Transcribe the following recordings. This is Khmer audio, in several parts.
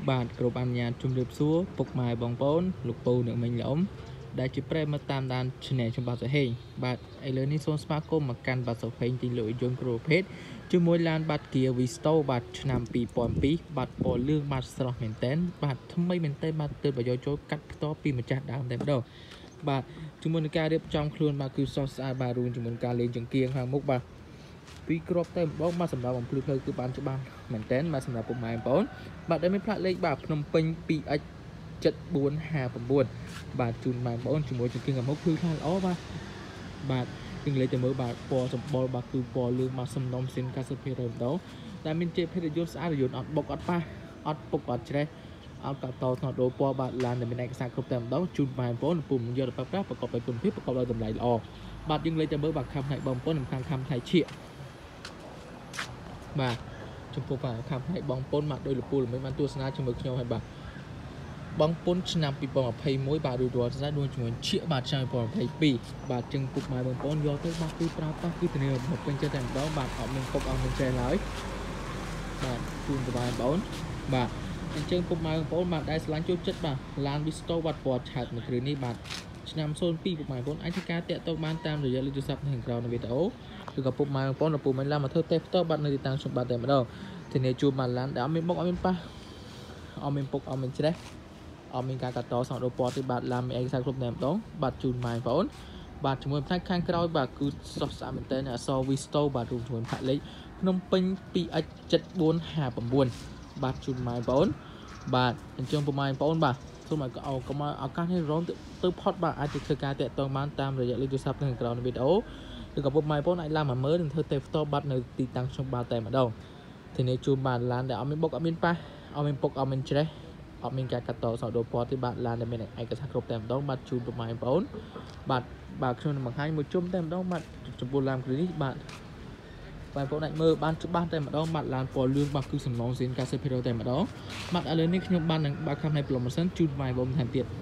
បាទគ្រប់អនុញ្ញាតជំរាបសួរពុកម៉ែបងប្អូនលោកពូអ្នកមិញល្អដែលជាប្រិយមិត្តតាមដាន Channel ខ្ញុំបាទសុហេងបាទឥឡូវនេះសូមស្វាគមន៍មកកាន់បាទសុហេងទីលក់យន្តគ្រប់ប្រភេទជាមួយឡានបាត់ Kia Visto បាទឆ្នាំ 2002 បាទពណ៌លឿងបាទស្រស់មែនតើបាទថ្មីមែនតើបាទទើបយកចូលកាត់ផ្ទាល់ពីម្ចាស់ដើមតែម្ដងបាទជាមួយនឹងការរៀបចំខ្លួនបាទគឺស្រស់ស្អាតបាទរួមជាមួយនឹងការលេងចង្គៀងខាងមុខបាទពីគ្រាប់តែម្ដងបាទសម្រាប់បំភ្លឺផ្លូវគឺបានច្បាស់មែនតើបាទសម្រាប់ពុកម៉ែបងប្អូនបាទដែលមានផ្លាកលេខបាទភ្នំពេញ 2X 7459បាទជូនបងប្អូនជាមួយចង្គៀងខាងមុខគឺថាល្អបាទយើងលេខទៅមើលបាទពណ៌សម្បុរបាទគឺពណ៌លឿងបាទសំណុំស៊ីន 90% ម្ដងតែមានជេភេទយន្តស្អាតយន្តអត់បុកអត់ប៉ះអត់ពុកអត់ច្រេះអត់កាត់តថ្នត់ដូរពណ៌បាទឡានដែលមានឯកសារគ្រប់តែម្ដងជូនបងប្អូនពុំយកទៅប្រើប្រាស់ប្រកបដោយគុណភាពប្រកបដោយតម្លៃល្អបាទយើងលេខទៅមើលបាទខាងផ្នែកបងប្អូននិងខាងផ្នែកឈៀកបាទចំពោះបាទខាងផ្នែកបងប្អូនបាទដោយលពូល្មិចបានទស្សនាជាមួយខ្ញុំហើយបាទបងប្អូនឆ្នាំ 2021 បាទរួចរាល់ស្អាតដូចជាមួយឈៀកបាទឆ្នាំ 2022 បាទចឹងពុកម៉ែបងប្អូនយកទៅបាទគឺប្រើប្រាស់គឺធានាមកពេញចិត្តតែម្ដងបាទអត់មានពុកអត់មានចេះឡើយបាទជូនបងប្អូនបាទអញ្ចឹងពុកម៉ែបងប្អូនបាទដែលឆ្លាញ់ចូលចិត្តបាទឡាន Visto បាទពណ៌ឆើតមួយគ្រឿងនេះបាទឆ្នាំ02ពុកម៉ែបងប្អូនអាចធ្វើការតាក់ទងបានតាមរយៈលេខទូរស័ព្ទនៅខាងក្រោមនៃវីដេអូឬក៏ពុកម៉ែបងប្អូនពុកមិនឡានមកធ្វើតេស្តផ្ទាល់បាទនៅទីតាំងខ្ញុំបាទតែម្ដងធានាជួបបានឡានដែលអត់មានបុកអត់មានប៉ះអត់មានពុកអត់មានច្រេះអត់មានការកាត់តសំដៅពណ៌ទេបាទឡានមានឯកសារគ្រប់តែម្ដងបាទជូនម៉ែបងប្អូនបាទជាមួយផ្នែកខាងក្រោយបាទគឺស្រស់ស្អាតមែនតើអក្សរ Visto បាទរួមជាមួយផាកលេខភ្នំពេញ 2X 7459បាទជូនម៉ែបងប្អូនបាទអញ្ចឹងពុកម៉ែបងប្អូនបាទសូមឲ្យកុំឱកាសនេះរងទៅផុតបាទអាចទៅធ្វើការតាក់ទងបានតាមរយៈលេខទូរស័ព្ទនៅខាងក្រោមនៃវីដេអូឬក៏ពុកម៉ែបងប្អូនអាចឡើងមកមើលនិងធ្វើតេស្តផ្ទាល់បាទនៅទីតាំងខ្ញុំបាទតែម្ដងធានាជូនបានឡានដែលអត់មានបុកអត់មានប៉ះអត់មានពុកអត់មានច្រេះអត់មានការកាត់តសំដៅពណ៌ទេបាទឡានដែលមានឯកសារគ្រប់តែម្ដងបាទជូនពុកម៉ែបងប្អូនបាទខ្ញុំនឹងបង្ហាញមួយជុំតែម្ដងបាទចំពោះឡានគ្រឿងនេះបាទបងប្អូនអាចមើលបានច្បាស់តែម្ដងបាទឡានពណ៌លឿងបាទគឺសំណងស៊ីន 90% តែម្ដងបាទឥឡូវនេះខ្ញុំបាននឹងបើកខាងផ្នែកប្លុកម៉ាស៊ីនជូនបងប្អូនថែមទៀត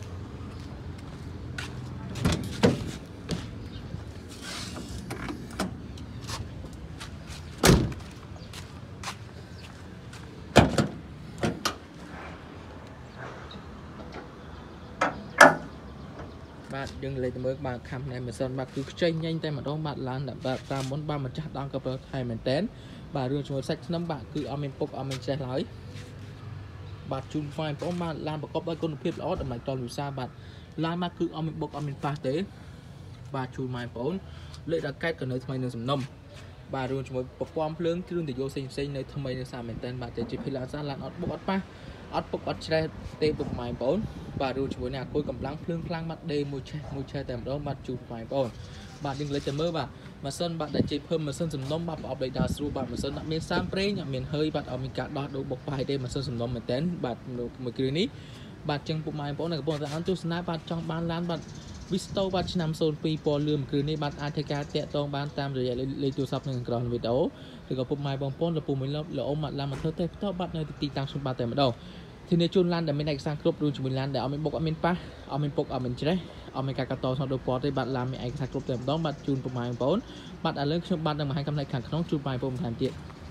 បាទយើងលេខទៅមើលបាទខាងផ្នែកម៉ាស៊ីនបាទគឺខ្ចីញញតែម្ដងបាទឡានដែលបាទតាមមុនបាទម្ចាស់ដងក៏ប្រើថែមែនតែនបាទរឿងជាមួយសាច់ឆ្នាំបាទគឺអត់មានពុកអត់មានច្រេះឡើយបាទជូនបងប្អូនបាទឡានប្រកបដោយគុណភាពល្អតម្លៃតលវិសាបាទឡានបាទគឺអត់មានបុកអត់មានប៉ះទេបាទជូនបងប្អូនលេខដល់កែតក៏នៅថ្មីនៅសំណុំបាទរួមជាមួយប្រព័ន្ធភ្លើងគ្រឿងតយោផ្សេងនៅថ្មីនៅសាមែនតែនបាទតែជាភីឡាសាឡានអត់បុកអត់ប៉ះអត់ពុកអត់ច្រេះទេពុកម៉ែបងប្អូនបាទរួមជាមួយនឹងអាគុយកម្លាំងភ្លើងខ្លាំងបាត់ដេមួយឆេះតែម្ដងបាទជូនបងប្អូនបាទយើងលេចទៅមើលបាទម៉ាស៊ីនបាទដែលជិះភើមម៉ាស៊ីនសំណុំបាទប្រអប់លេខដាស្រួលបាទម៉ាស៊ីនអត់មានសាំប្រេងអត់មានhơiបាទអត់មានការដោះដូរបុកបាយទេម៉ាស៊ីនសំណុំមែនតែនបាទមួយគ្រឿងនេះបាទចឹងពុកម៉ែបងប្អូននៅកំពុងតែអានទស្សនាបាទចង់បានឡានបាទ Visto បាទឆ្នាំ02ពណ៌លឿងមួយគ្រឿងនេះបាទអាចធ្វើការតាក់ទងបានតាមរយៈលេខទូរស័ព្ទនៅខាងក្រោមវីដេអូឬក៏ពុកម៉ែបងប្អូនលពុំមួយល្អមកឡានមកធ្វើតេស្តផ្ទាល់បាទនៅទីតាំងខ្ញុំបាទតែម្ដងធានាជូនឡានដែលមានឯកសារគ្រប់រួមជាមួយឡានដែលអត់មានបុកអត់មានប៉ះអត់មានពុកអត់មានច្រេះអត់មានការកាត់តសំដៅពណ៌ទេបាទឡានមានឯកសារគ្រប់តែម្ដងបាទជូនពុកម៉ែបងប្អូនបាទឥឡូវខ្ញុំបាទនឹងបង្ហាញកំណែខាងក្នុងជូនបងប្អូនបន្ថែមទៀត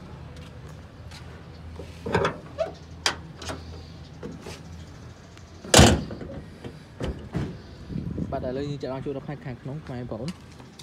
បាទឥឡូវយើងจะចូលដល់ផ្នែកខាងក្នុងបងប្អូន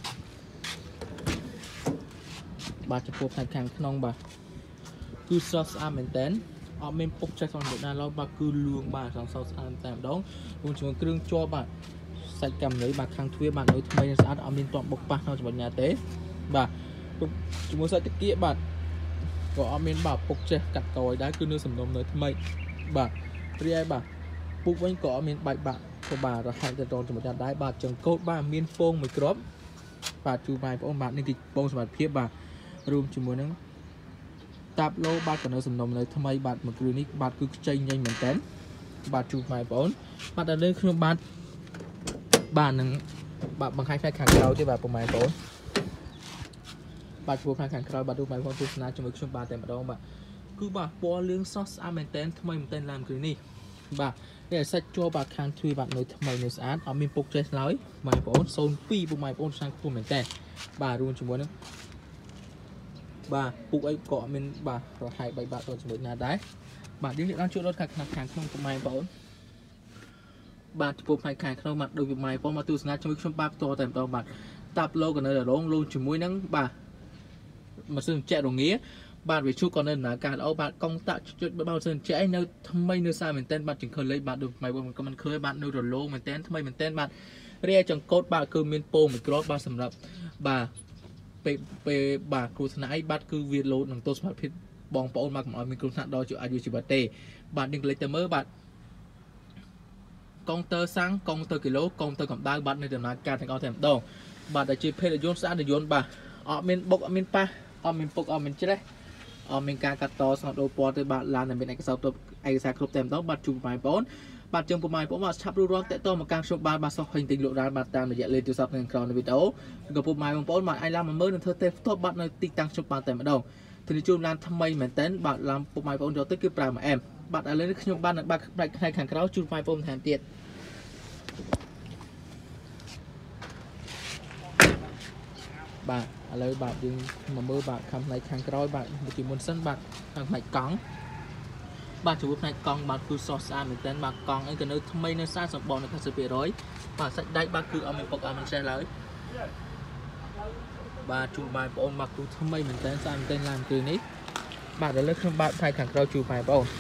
បាទចំពោះផ្នែកខាងក្នុងបាទគឺស្រស់ស្អាតមែនតើអត់មានពុកចេះសំដៅណាឡើយបាទគឺលឿងបាទស្រស់ស្អាតតែម្ដងរួមជាមួយគ្រឿងជាប់បាទសាច់កាំន័យបាទខាងទ្វារបាទនៅថ្មីស្អាតអត់មានតបបុកប៉ះក្នុងចំណុចណាទេបាទជាមួយសាច់តាគៀកបាទក៏អត់មានបាទពុកចេះកាត់កយដែរគឺនៅសំណុំនៅថ្មីបាទរីឯបាទពុកវិញក៏អត់មានបែកបាក់ក៏បាទរហ័សទៅដល់ចំណុចណាដែរបាទចង្កូតបាទមានពងមួយគ្រាប់បាទជូនបងប្អូនបាទនេះទីពងសមត្ថភាពបាទរួមជាមួយនឹងតាប់ឡូបាទក៏នៅសំណុំនៅថ្មីបាទមួយគ្រឿងនេះបាទគឺខ្ចីញញមែនតើបាទជូនបងប្អូនបាទដល់នេះខ្ញុំបាទនឹងបាទបង្ហាញផ្នែកខាងក្រៅទេបាទពុកម៉ែបងប្អូនបាទជួបផ្នែកខាងក្រៅបាទទូបងប្អូនទស្សនាជាមួយខ្ញុំបាទតែម្ដងបាទគឺបាទពណ៌លឿងស្រស់ស្អាតមែនតើថ្មីមែនតើឡានគ្រឿងនេះបាទនេះសាច់ជាប់បាទខាងទ្វារបាទនៅថ្មីនៅស្អាតអត់មានពុកចេះឡើយបងប្អូន02ពុកម៉ែបងប្អូនឆ្នាំខ្ពស់មែនតើបាទរួមជាមួយនឹង bà phụ ấy có mình bà rồi hai bảy bạn rồi một nhà đấy bà đi đang chỗ đó càng không có mai bảo bà chụp hai càng không mặt đôi mai có mà tu sna trong trong ba to tầm to bạn tập lâu còn là luôn luôn chỉ mũi nắng bà mà sơn trẻ đồng nghĩa bạn về chút còn nên là cả ông bạn công tạ chuyện bao sơn trẻ nơi thâm mây nơi xa mình tên bạn chừng khơi lấy bạn được mày bọn mình khơi bạn nơi rồi lô mình tên thâm mây mình tên bạn ria chẳng cốt bạn cứ miên po mình cross ba sầm rập bà pe bàครูสนายบัตรคือวีโลหนังตัวสมัครพิษบองปอนมาของเรามีครูสนายดอยจุอายุจิบัตเตบัตรดึงเลยแต่เมื่อบัตรกองเตอร์ซังกองเตอร์กิโลกองเตอร์กับได้บัตรในเดือนนั้นการแข่งเอาแถมดองบัตรได้จีเพลโยนซ่าได้โยนบ่าออกมินบกออกมินป้าออกมินปกออกมินเจ๊ออกมินการกัดต่อสำหรับโดปอตัวบัตรลานในเป็นเอกสารตัวเอกสารครบแถมดองบัตรจุ่มไปปอนบัตรจึงประมาณผมว่าชับรูร้อนแต่ต้องมาการชกบาลมาสอบhình tình lộ raบัตรตามระยะเลยจุดสับเงินครองในวิดีโอกับประมาณผมป้อนมาไอ้ลามันเมื่อนั้นเธอเตะทบบัตรในติดตั้งชกบาลแต่มาดองทีนี้จุ่มลานทำไมเหมือนเต้นบัตรลามประมาณผมจะตึกคือปลามาแอมบัตรอะไรนี่ชกบาลบัตรในแข่งเขาจุ่มไฟผมแทนเตียดบัตรอะไรบัตรยังมาเมื่อบัตรคำในแข่งเขาบัตรจุ่มบนเส้นบัตรทางไหนก้องbà chủ này con bà cứ so xa mình tên bà con ấy cái nơi thâm mây nơi xa sập bò nơi khác sự rồi bà sách đây bà cứ ở mình bọc ở mình xe lấy bà chủ bài bọn bà cứ thâm mây mình tên xa mình tên làm từ nít bà đã lấy không bà phải thẳng rau chủ bài bọn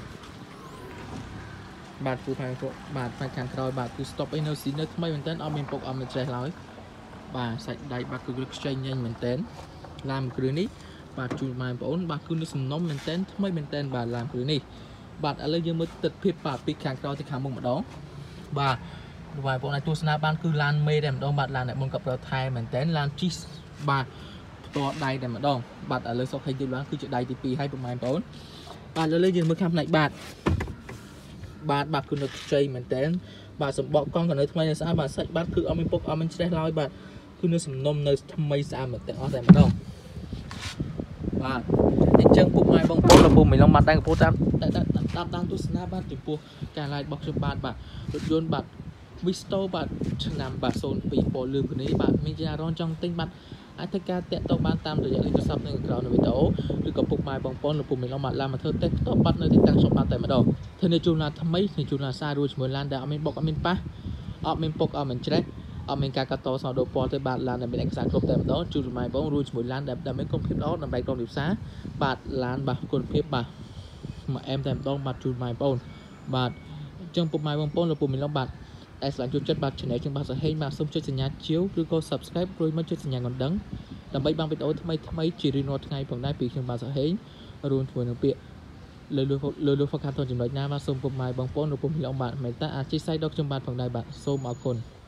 bà chủ bài bà phải thẳng rau bà cứ stop ấy nơi xí nơi thâm mây mình tên ở mình bọc ở mình xe lấy bà sách đây bà cứ change nhanh mình tên làm từ nít bà chủ bài bọn bà cứ nước sầm nóng mình tên mấy mình tên bà làm cái này bà đã lấy dương mới tịch phép bà bị kháng rau thì kháng mông mà đó bà vài bọn này tôi sẽ ban cứ lan mê đem đâu bà làm lại môn cặp rau thai mình tên lan cheese bà to đây để mà đong bà đã lấy sau khi tiêu đoán cứ chuyện đây thì pi hay bọn mày bọn bà lấy dương mới khám lại bà cứ nước chay mình tên bà sầm bọ con còn nơi thay sao bà sạch bà cứ ở mình bốc ở mình sẽ lôi bà cứ nước sầm nôm nơi thâm mây sao mình tên ở đây mà đong bà chân phục mai bông phố là phù mình long mặt đang phố tam đang tu sna ban từ phù cả lại bọc cho bạn bà đột dồn bạn visto bạn nằm bà sồn bị bỏ lường của này bạn mình ra ron trong tinh bạn ai thay ca tẹt tàu ban tam rồi dạng lên sắp nên cào nó bị tấu được gặp phục mai bông phố là phù mình long mặt làm mà thơ tết tàu bắt nơi tăng số ban tại mà đầu thế nên chung là thâm mấy thì chung là xa rồi mới lan đã mình bọc mình pa mình bọc mình chết mình cả to sau đồ po tới bạn là mình đánh sáng cột tem đó chú mày bóng ruồi mũi lan đẹp mấy công phép đó nằm bay trong điệp xá bạn lan bạn còn phép bạn mà em tem đó bạn chú mày bóng bạn trong bộ mày bóng là bộ mình long bạn ai làm cho chất bạn chỉ này trong bạn sẽ hay mà xong chơi nhà chiếu rồi có subscribe rồi mới chơi nhà còn đắng làm bay băng video thay mấy chỉ riêng một ngày bằng đại bị trong bạn sẽ hay rồi thuần được bịa lời phát khăn thôi chỉ nói nha mà xong bộ mày bóng là bộ mình long bạn mày ta chỉ sai đó trong bạn bằng đại bạn xô mà còn